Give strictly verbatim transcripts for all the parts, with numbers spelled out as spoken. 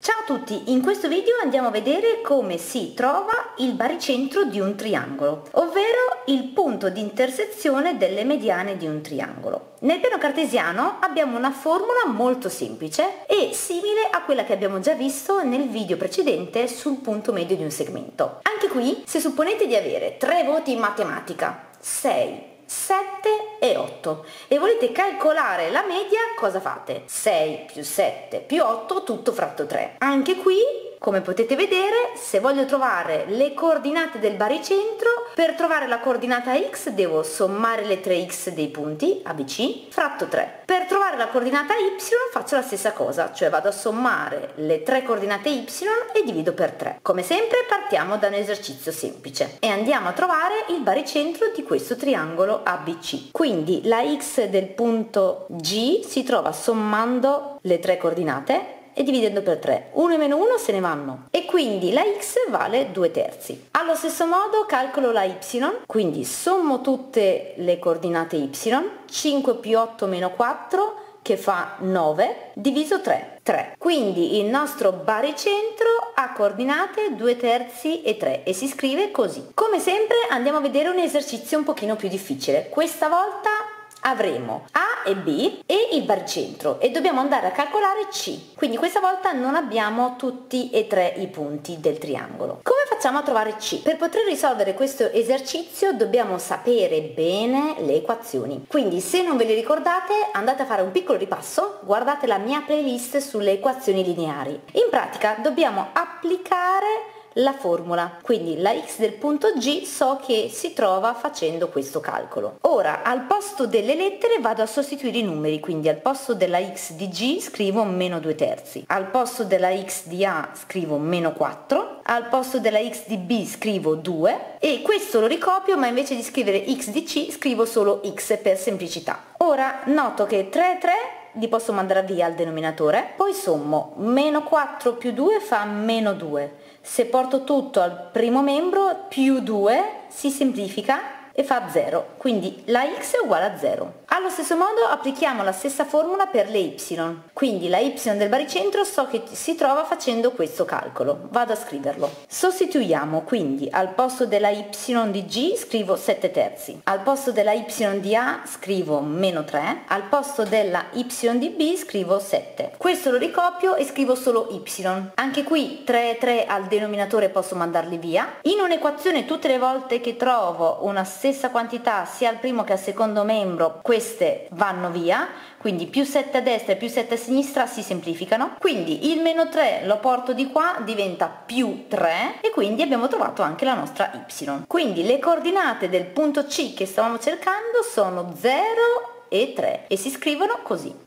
Ciao a tutti, in questo video andiamo a vedere come si trova il baricentro di un triangolo, ovvero il punto di intersezione delle mediane di un triangolo. Nel piano cartesiano abbiamo una formula molto semplice e simile a quella che abbiamo già visto nel video precedente sul punto medio di un segmento. Anche qui, se supponete di avere tre voti in matematica, sei, sette e otto, e volete calcolare la media, cosa fate? sei più sette più otto tutto fratto tre. Anche qui, come potete vedere, se voglio trovare le coordinate del baricentro, per trovare la coordinata x devo sommare le tre x dei punti A B C fratto tre. Per trovare la coordinata y faccio la stessa cosa, cioè vado a sommare le tre coordinate y e divido per tre. Come sempre partiamo da un esercizio semplice e andiamo a trovare il baricentro di questo triangolo A B C. Quindi la x del punto G si trova sommando le tre coordinate e dividendo per tre. uno e meno uno se ne vanno e quindi la x vale due terzi. Allo stesso modo calcolo la y, quindi sommo tutte le coordinate y, cinque più otto meno quattro che fa nove, diviso tre, tre. Quindi il nostro baricentro ha coordinate due terzi e tre e si scrive così. Come sempre andiamo a vedere un esercizio un pochino più difficile. Questa volta avremo A e B e il baricentro e dobbiamo andare a calcolare C, quindi questa volta non abbiamo tutti e tre i punti del triangolo. Come facciamo a trovare C? Per poter risolvere questo esercizio dobbiamo sapere bene le equazioni, quindi se non ve le ricordate andate a fare un piccolo ripasso, guardate la mia playlist sulle equazioni lineari. In pratica dobbiamo applicare la formula, quindi la x del punto G so che si trova facendo questo calcolo. Ora al posto delle lettere vado a sostituire i numeri, quindi al posto della x di G scrivo meno due terzi, al posto della x di A scrivo meno quattro, al posto della x di B scrivo due e questo lo ricopio, ma invece di scrivere x di C scrivo solo x per semplicità. Ora noto che tre e tre li posso mandare via al denominatore, poi sommo, meno quattro più due fa meno due, se porto tutto al primo membro più due si semplifica e fa zero, quindi la x è uguale a zero. Allo stesso modo applichiamo la stessa formula per le y, quindi la y del baricentro so che si trova facendo questo calcolo, vado a scriverlo. Sostituiamo, quindi al posto della y di G scrivo sette terzi, al posto della y di A scrivo meno tre, al posto della y di B scrivo sette. Questo lo ricopio e scrivo solo y. Anche qui tre e tre al denominatore posso mandarli via. In un'equazione tutte le volte che trovo una stessa quantità sia al primo che al secondo membro, queste vanno via, quindi più sette a destra e più sette a sinistra si semplificano, quindi il meno tre lo porto di qua, diventa più tre e quindi abbiamo trovato anche la nostra y. Quindi le coordinate del punto C che stavamo cercando sono zero e tre e si scrivono così.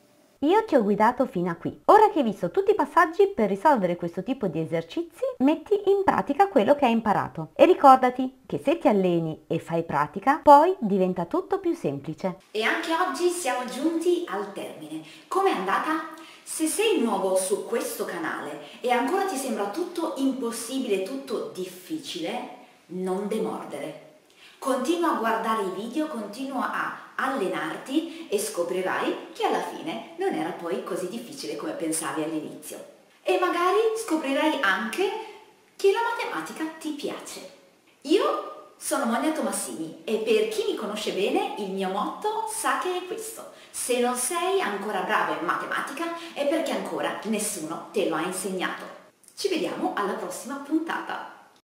Io ti ho guidato fino a qui. Ora che hai visto tutti i passaggi per risolvere questo tipo di esercizi, metti in pratica quello che hai imparato. E ricordati che se ti alleni e fai pratica, poi diventa tutto più semplice. E anche oggi siamo giunti al termine. Com'è andata? Se sei nuovo su questo canale e ancora ti sembra tutto impossibile, tutto difficile, non demordere. Continua a guardare i video, continua a allenarti e scoprirai che alla fine non era poi così difficile come pensavi all'inizio. E magari scoprirai anche che la matematica ti piace. Io sono Monia Tomassini e per chi mi conosce bene il mio motto sa che è questo: se non sei ancora bravo in matematica è perché ancora nessuno te lo ha insegnato. Ci vediamo alla prossima puntata.